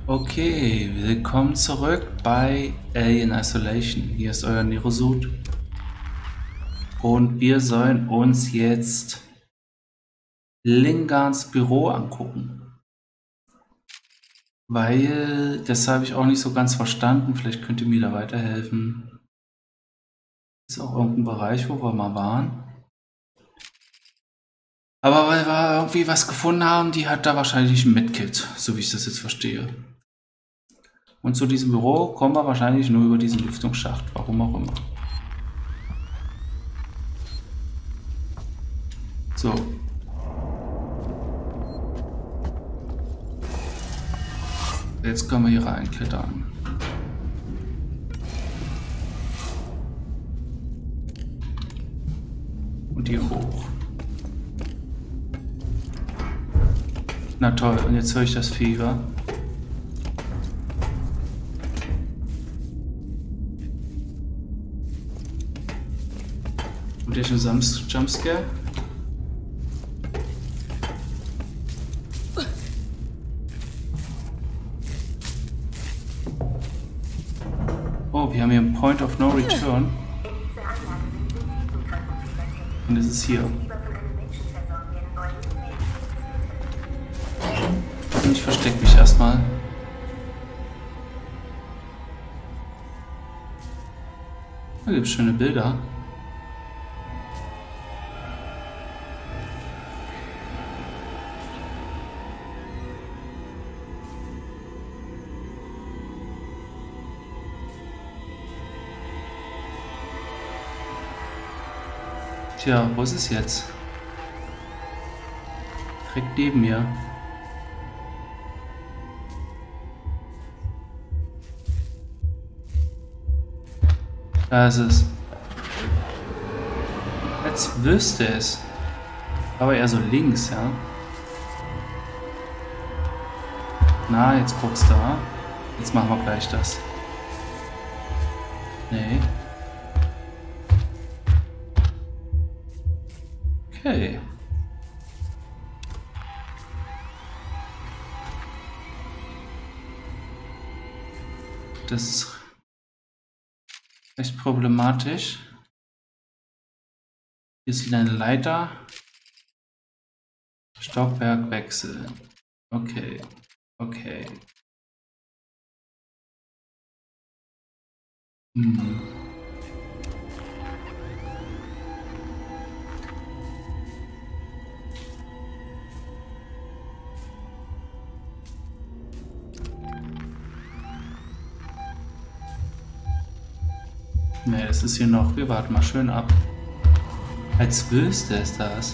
Okay, willkommen zurück bei Alien Isolation. Hier ist euer Nerosud. Und wir sollen uns jetzt Lingans Büro angucken. Weil, das habe ich auch nicht so ganz verstanden. Vielleicht könnt ihr mir da weiterhelfen. Ist auch irgendein Bereich, wo wir mal waren. Aber weil wir irgendwie was gefunden haben, die hat da wahrscheinlich ein Medkit, so wie ich das jetzt verstehe. Und zu diesem Büro kommen wir wahrscheinlich nur über diesen Lüftungsschacht, warum auch immer. So. Jetzt können wir hier reinklettern. Und hier hoch. Na toll, und jetzt höre ich das Fieber. Und jetzt ein Jumpscare. Oh, wir haben hier einen Point of No Return. Und es ist hier. Und ich verstecke mich erstmal. Da gibt es schöne Bilder. Tja, wo ist es jetzt? Direkt neben mir. Da ist es. Als wüsste es. Aber eher so links, ja. Na, jetzt guckst du. Jetzt machen wir gleich das. Nee. Okay. Das ist recht problematisch. Hier ist wieder eine Leiter. Stockwerk wechseln. Okay. Okay. Ne, das ist hier noch. Wir warten mal schön ab. Als wüsste es das.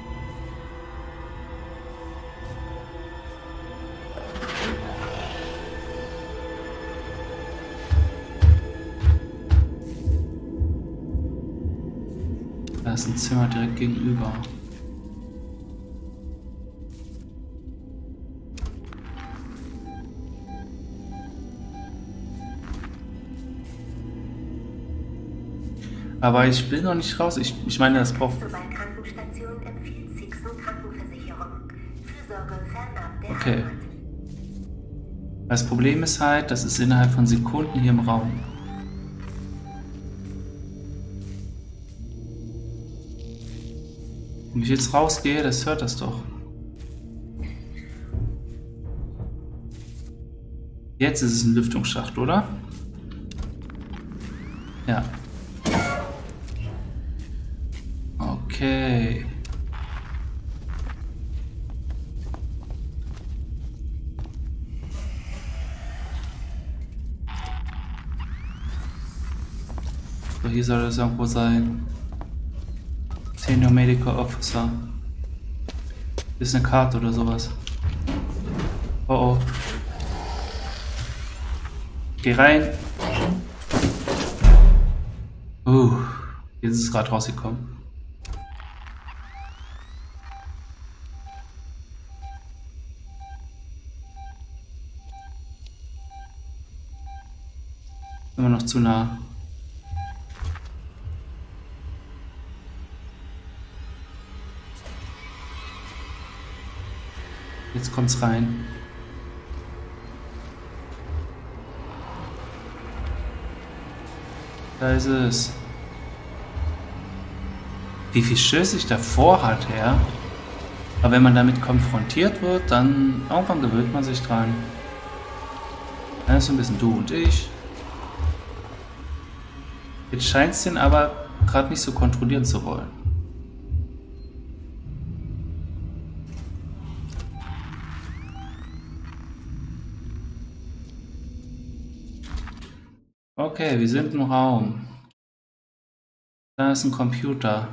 Da ist ein Zimmer direkt gegenüber. Aber ich will noch nicht raus. Ich meine, das braucht... Okay. Das Problem ist halt, das ist innerhalb von Sekunden hier im Raum. Wenn ich jetzt rausgehe, das hört das doch. Jetzt ist es ein Lüftungsschacht, oder? Ja. Okay. So, hier soll das irgendwo sein. Senior Medical Officer. Ist eine Karte oder sowas. Oh oh. Geh rein. Jetzt ist es gerade rausgekommen. Immer noch zu nah. Jetzt kommt's rein. Da ist es. Wie viel Schiss ich davor hat, ja. Aber wenn man damit konfrontiert wird, dann irgendwann gewöhnt man sich dran. Dann ist so ein bisschen du und ich. Jetzt scheint es den aber gerade nicht so kontrollieren zu wollen. Okay, wir sind im Raum. Da ist ein Computer.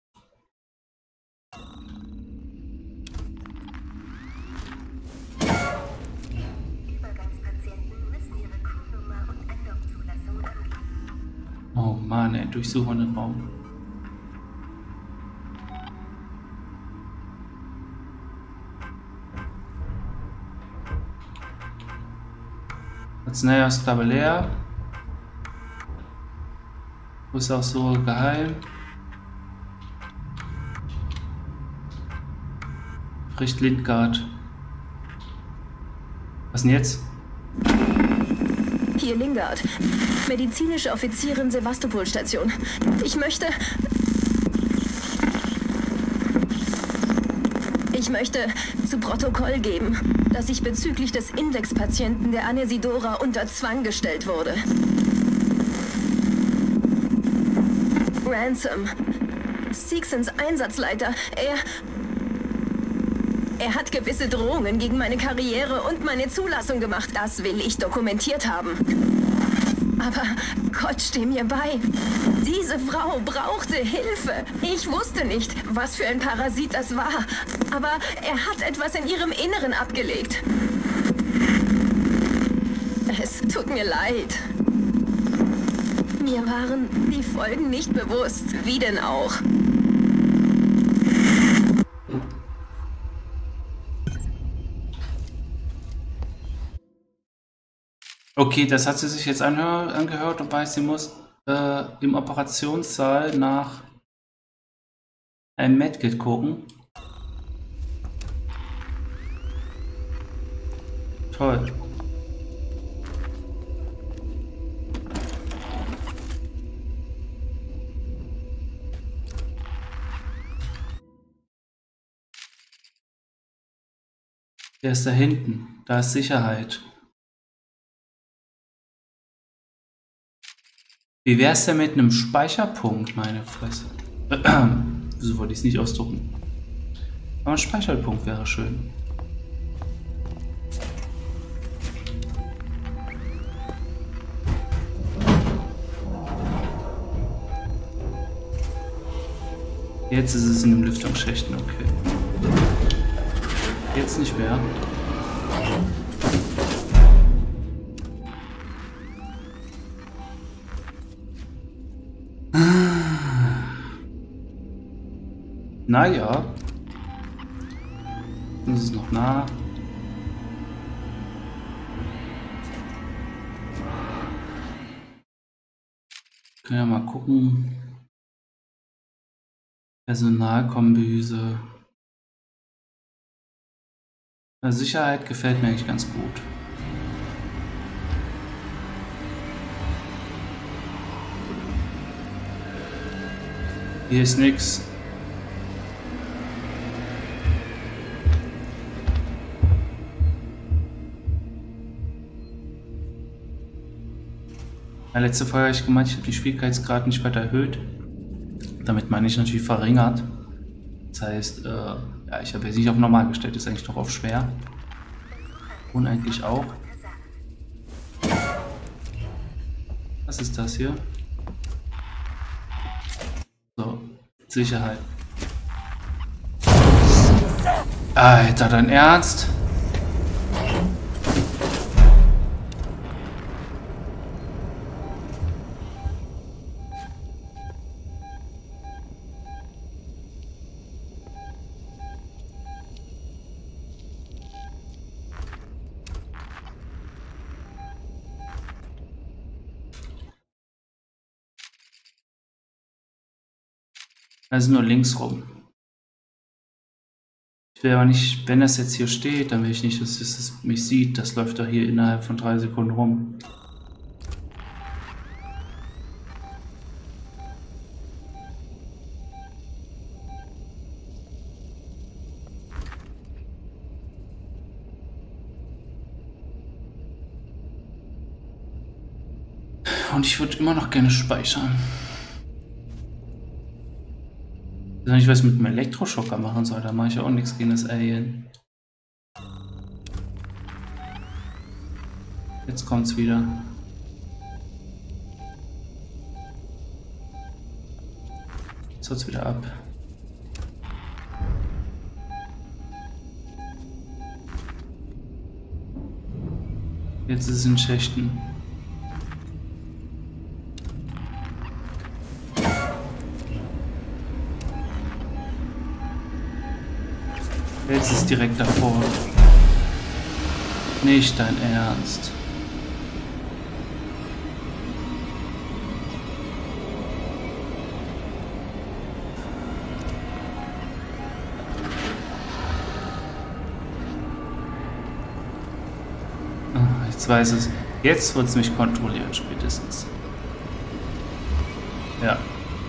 Oh Mann, ey, durchsuchen den Raum. Arznei aus Tabellär. Wo ist auch so geheim? Bricht Lindgard. Was denn jetzt? Hier Lingard, medizinische Offizierin Sevastopol-Station. Ich möchte zu Protokoll geben, dass ich bezüglich des Indexpatienten der Anesidora unter Zwang gestellt wurde. Ransom, Seegsons Einsatzleiter, er hat gewisse Drohungen gegen meine Karriere und meine Zulassung gemacht. Das will ich dokumentiert haben. Aber Gott, steh mir bei. Diese Frau brauchte Hilfe. Ich wusste nicht, was für ein Parasit das war. Aber er hat etwas in ihrem Inneren abgelegt. Es tut mir leid. Mir waren die Folgen nicht bewusst. Wie denn auch? Okay, das hat sie sich jetzt angehört und weiß, sie muss im Operationssaal nach einem Medkit gucken. Toll. Der ist da hinten. Da ist Sicherheit. Wie wär's denn mit einem Speicherpunkt, meine Fresse? Wieso wollte ich es nicht ausdrucken? Aber ein Speicherpunkt wäre schön. Jetzt ist es in den Lüftungsschächten, okay. Jetzt nicht mehr. Naja. Das ist noch nah. Können ja mal gucken. Personalkombüse. Sicherheit gefällt mir eigentlich ganz gut. Hier ist nix. Letzte Folge habe ich gemeint, ich habe den Schwierigkeitsgrad nicht weiter erhöht. Damit meine ich natürlich verringert. Das heißt, ja, ich habe jetzt nicht auf normal gestellt, ist eigentlich noch auf schwer. Und eigentlich auch. Was ist das hier? So, Sicherheit. Alter, dein Ernst? Also nur links rum. Ich will aber nicht, wenn das jetzt hier steht, dann will ich nicht, dass es mich sieht. Das läuft doch hier innerhalb von 3 Sekunden rum. Und ich würde immer noch gerne speichern. Ich weiß nicht, was ich mit dem Elektroschocker machen soll. Da mache ich auch nichts gegen das Alien. Jetzt kommt's wieder. Jetzt haut's wieder ab. Jetzt ist es in Schächten. Jetzt ist es direkt davor. Nicht dein Ernst. Jetzt weiß es. Jetzt wird es mich kontrollieren, spätestens. Ja.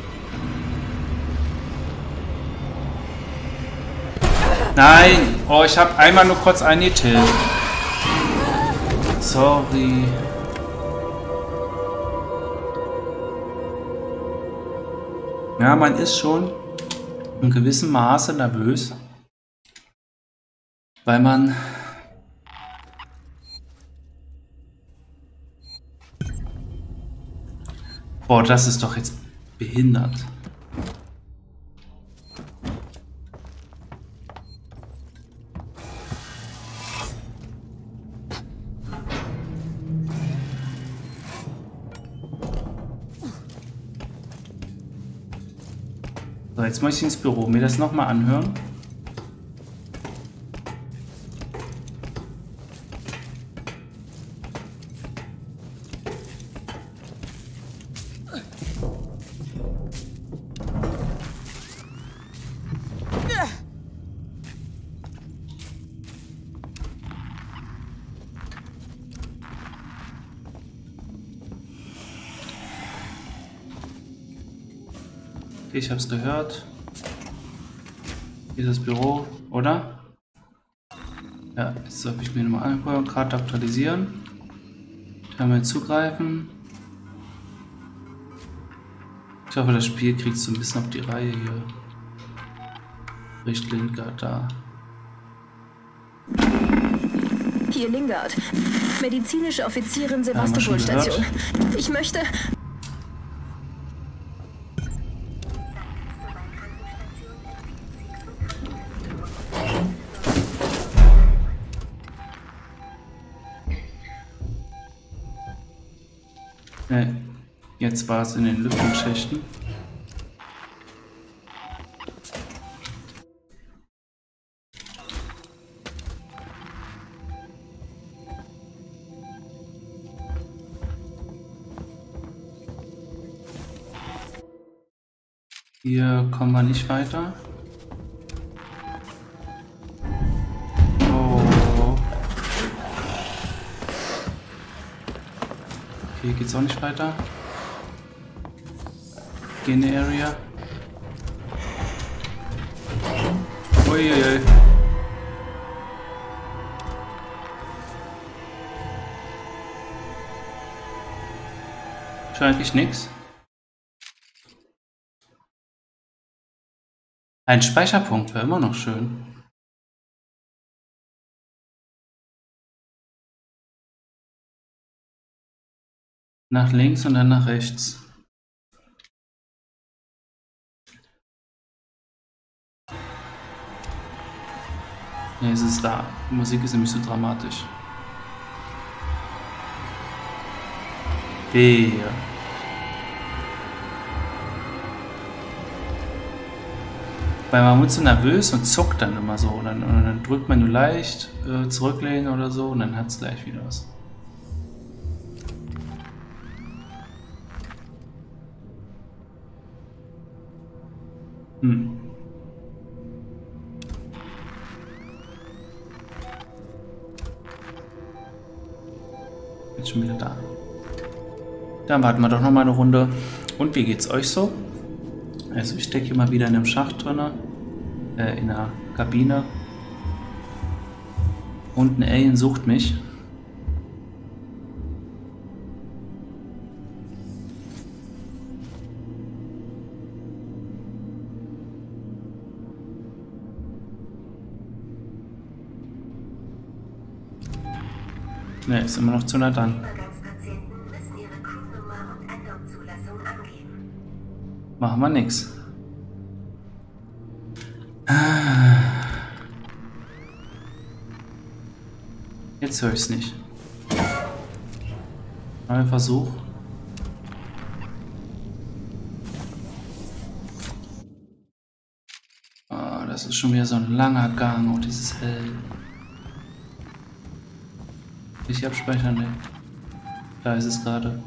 Nein! Oh, ich habe einmal nur kurz eingetilt. Sorry. Ja, man ist schon in gewissem Maße nervös, weil man boah, das ist doch jetzt behindert. So, jetzt muss ich ins Büro mir das nochmal anhören. Okay, ich habe es gehört. Hier ist das Büro, oder? Ja, jetzt habe ich mir nochmal angucken. Karte aktualisieren. Terminal zugreifen. Ich hoffe, das Spiel kriegt so ein bisschen auf die Reihe hier. Richt Lingard da. Hier Lingard. Medizinische Offizierin Sevastopol-Station. Ich möchte... Jetzt war es in den Lüftungsschächten. Hier kommen wir nicht weiter. Oh. Hier geht's auch nicht weiter. In the area. Uiuiui. Scheint nichts. Ein Speicherpunkt wäre immer noch schön. Nach links und dann nach rechts. Ja, es ist da. Die Musik ist nämlich so dramatisch. Der. Weil man wird so nervös und zuckt dann immer so. Und dann drückt man nur leicht zurücklehnen oder so und dann hat es gleich wieder was. Jetzt schon wieder da. Dann warten wir doch noch mal eine Runde. Und wie geht's euch so? Also ich stecke immer wieder in einem Schacht drin, in der Kabine. Und ein Alien sucht mich. Ne, ist immer noch zu nah dran. Übergangspatienten müssen ihre Crewnummer und Add-on-Zulassung angeben. Machen wir nix. Jetzt höre ich es nicht. Neuer Versuch. Oh, das ist schon wieder so ein langer Gang und dieses Hell. Ich abspeichern, ne? Da ist es gerade.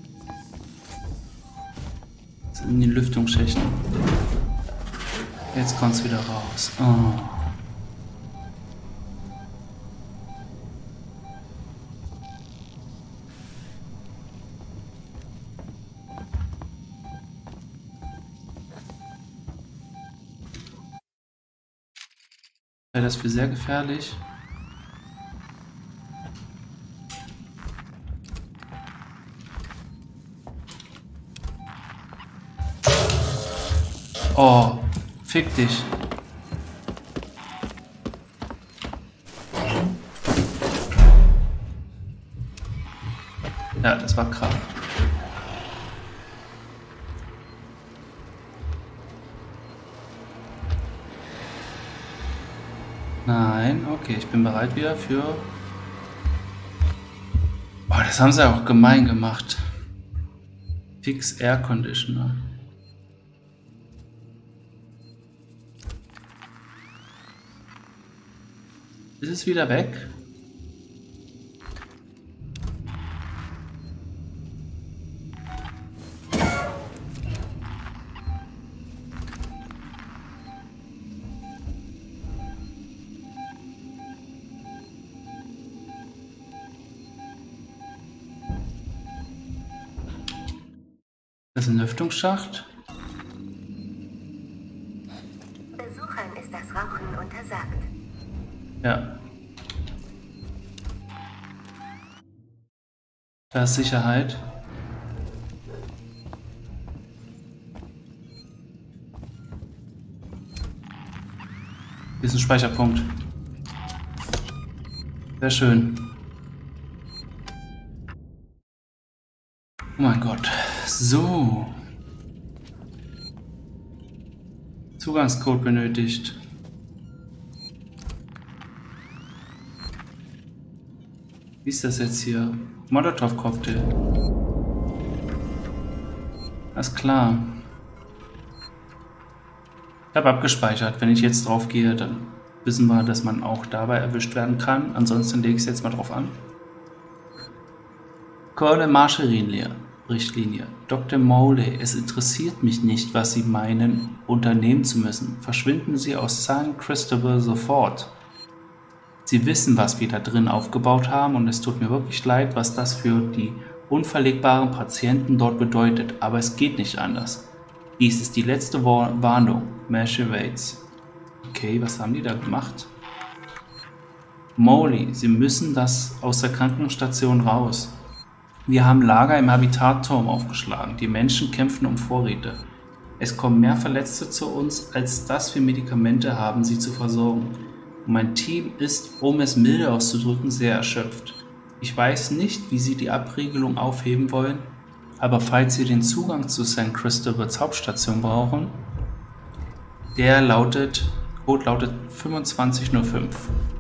Das sind in den Lüftungsschächten. Jetzt kommt es wieder raus. Oh. Wäre das für sehr gefährlich. Oh, fick dich. Ja, das war krass. Nein, okay, ich bin bereit wieder für... Oh, das haben sie auch gemein gemacht. Fix Air Conditioner. Ist es wieder weg? Das ist ein Lüftungsschacht. Besuchern ist das Rauchen untersagt. Ja. Da ist Sicherheit. Hier ist ein Speicherpunkt. Sehr schön. Oh mein Gott. So. Zugangscode benötigt. Wie ist das jetzt hier? Molotov-Cocktail. Alles klar. Ich habe abgespeichert. Wenn ich jetzt drauf gehe, dann wissen wir, dass man auch dabei erwischt werden kann. Ansonsten lege ich es jetzt mal drauf an. Colonel Marshall-Richtlinie. Dr. Mowley, es interessiert mich nicht, was Sie meinen, unternehmen zu müssen. Verschwinden Sie aus San Cristobal sofort. Sie wissen, was wir da drin aufgebaut haben und es tut mir wirklich leid, was das für die unverlegbaren Patienten dort bedeutet, aber es geht nicht anders. Dies ist die letzte Warnung. Marshall Waits. Okay, was haben die da gemacht? Mowley, Sie müssen das aus der Krankenstation raus. Wir haben Lager im Habitatturm aufgeschlagen. Die Menschen kämpfen um Vorräte. Es kommen mehr Verletzte zu uns, als dass wir Medikamente haben, sie zu versorgen. Und mein Team ist, um es milde auszudrücken, sehr erschöpft. Ich weiß nicht, wie Sie die Abriegelung aufheben wollen, aber falls Sie den Zugang zu St. Christopher's Hauptstation brauchen, der Code lautet 2505.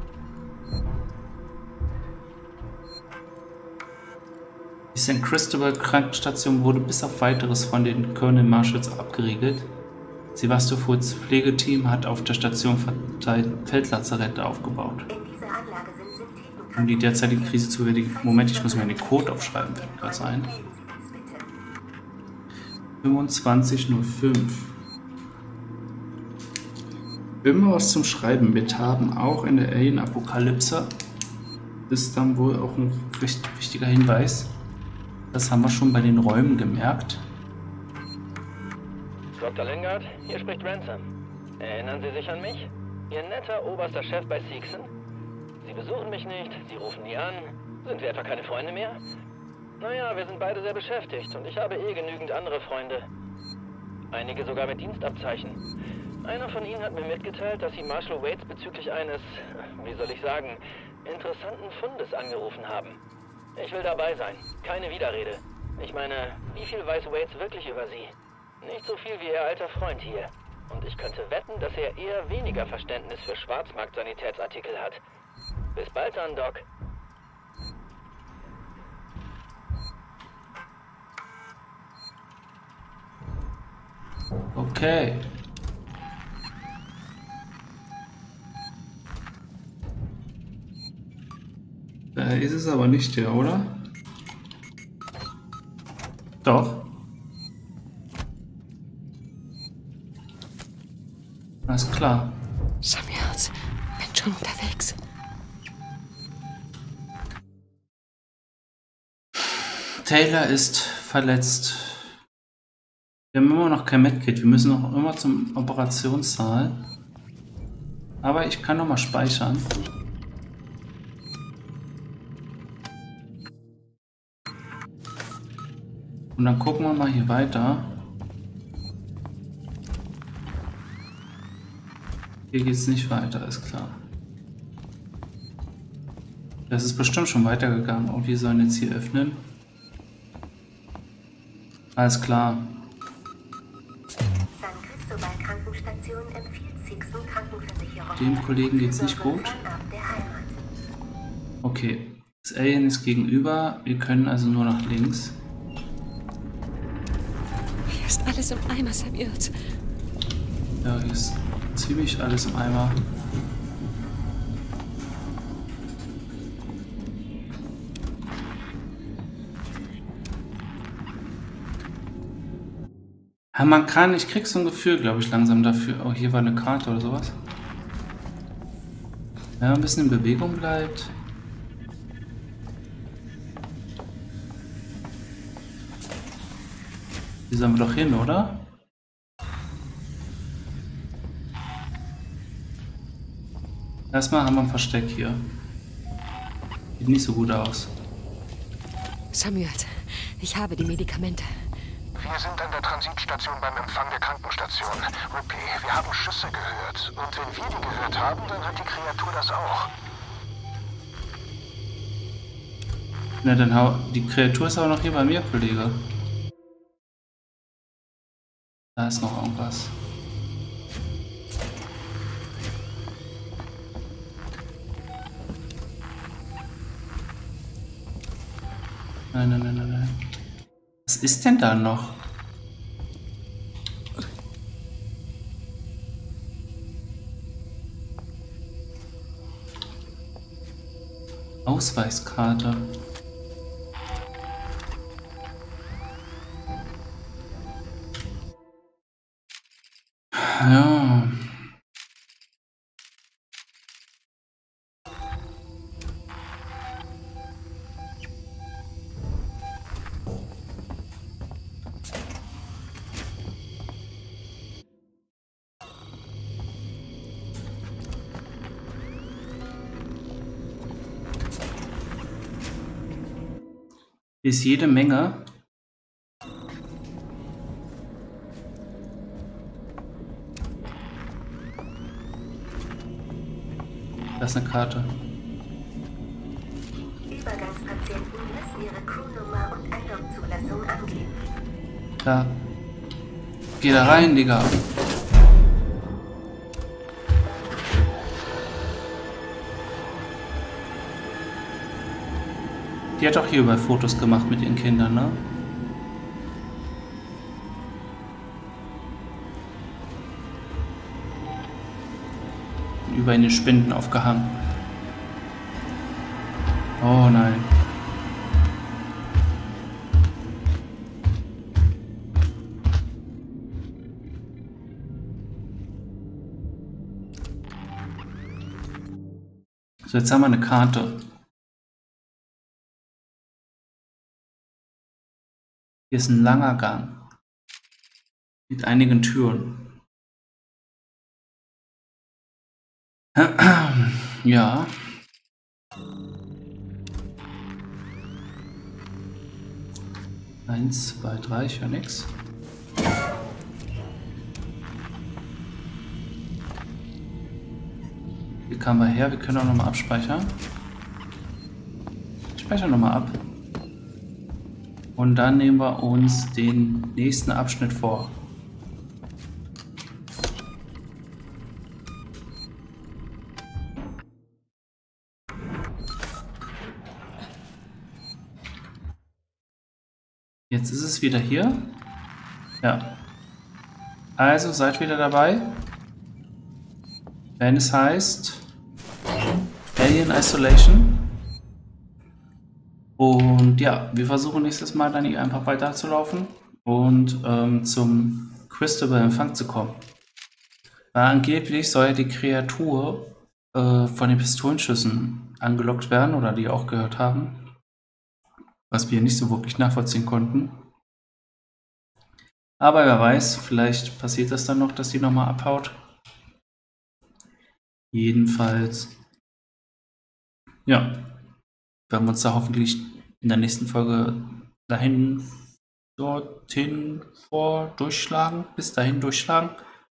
Die St. Christopher Krankenstation wurde bis auf Weiteres von den Colonel Marshalls abgeriegelt. Sevastopol's Pflegeteam hat auf der Station verteilt Feldlazarette aufgebaut. In dieser Anlage sind Syntheten. Um die derzeitige Krise zu bewältigen. Moment, ich muss mir den Code aufschreiben, fällt mir gerade ein. 2505. Immer was zum Schreiben mit haben, auch in der Alien-Apokalypse. Ist dann wohl auch ein recht wichtiger Hinweis. Das haben wir schon bei den Räumen gemerkt. Dr. Lingard, hier spricht Ransom. Erinnern Sie sich an mich? Ihr netter oberster Chef bei Seegson? Sie besuchen mich nicht, Sie rufen nie an. Sind wir etwa keine Freunde mehr? Naja, wir sind beide sehr beschäftigt und ich habe genügend andere Freunde. Einige sogar mit Dienstabzeichen. Einer von ihnen hat mir mitgeteilt, dass Sie Marshall Waits bezüglich eines, wie soll ich sagen, interessanten Fundes angerufen haben. Ich will dabei sein. Keine Widerrede. Ich meine, wie viel weiß Waits wirklich über Sie? Nicht so viel wie Ihr alter Freund hier. Und ich könnte wetten, dass er eher weniger Verständnis für Schwarzmarkt-Sanitätsartikel hat. Bis bald dann, Doc. Okay. Da ist es aber nicht der, oder? Doch. Alles klar. Samuels, bin schon unterwegs. Taylor ist verletzt. Wir haben immer noch kein Medkit. Wir müssen noch immer zum Operationssaal. Aber ich kann noch mal speichern. Und dann gucken wir mal hier weiter. Hier geht es nicht weiter, ist klar. Das ist bestimmt schon weitergegangen. Und wir sollen jetzt hier öffnen. Alles klar. San Cristobal Krankenstation empfiehlt Sixen Krankenversicherung. Dem Kollegen geht's nicht gut. Okay. Das Alien ist gegenüber. Wir können also nur nach links. Hier ist alles im Eimer, Samuels. Ja, hier ist ziemlich alles im Eimer. Ja, man kann, ich krieg so ein Gefühl, glaube ich, langsam dafür. Oh, hier war eine Karte oder sowas. Ja, ein bisschen in Bewegung bleibt. Hier sollen wir doch hin, oder? Erstmal haben wir ein Versteck hier. Sieht nicht so gut aus. Samuels, ich habe die Medikamente. Wir sind an der Transitstation beim Empfang der Krankenstation. Rippy, wir haben Schüsse gehört. Und wenn wir die gehört haben, dann hat die Kreatur das auch. Na, dann hau. Die Kreatur ist aber noch hier bei mir, Kollege. Da ist noch irgendwas. Nein, nein, nein, nein, nein. Was ist denn da noch? Ausweiskarte. Ja. Hier ist jede Menge. Das ist eine Karte. Übergangspatienten müssen ihre Crewnummer und Eindock-Zulassung angeben. Da. Geh da rein, Digga. Die hat auch hier überall Fotos gemacht mit ihren Kindern, ne? Und über in den Spinden aufgehangen. Oh nein. So, jetzt haben wir eine Karte. Hier ist ein langer Gang mit einigen Türen. Ja. Eins, zwei, drei, ich höre nichts. Hier kamen wir her, wir können auch nochmal abspeichern. speichere nochmal ab. Und dann nehmen wir uns den nächsten Abschnitt vor. Jetzt ist es wieder hier. Ja. Also seid wieder dabei. Wenn es heißt Alien Isolation. Und ja, wir versuchen nächstes Mal dann hier einfach weiterzulaufen und zum Crystal-Empfang zu kommen. Weil angeblich soll ja die Kreatur von den Pistolenschüssen angelockt werden oder die auch gehört haben. Was wir nicht so wirklich nachvollziehen konnten. Aber wer weiß, vielleicht passiert das dann noch, dass die nochmal abhaut. Jedenfalls, ja, werden wir uns da hoffentlich in der nächsten Folge bis dahin durchschlagen.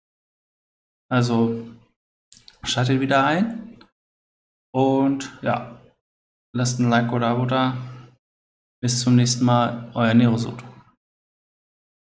Also, schaltet wieder ein und ja, lasst ein Like oder Abo da. Bis zum nächsten Mal, euer Nerosud.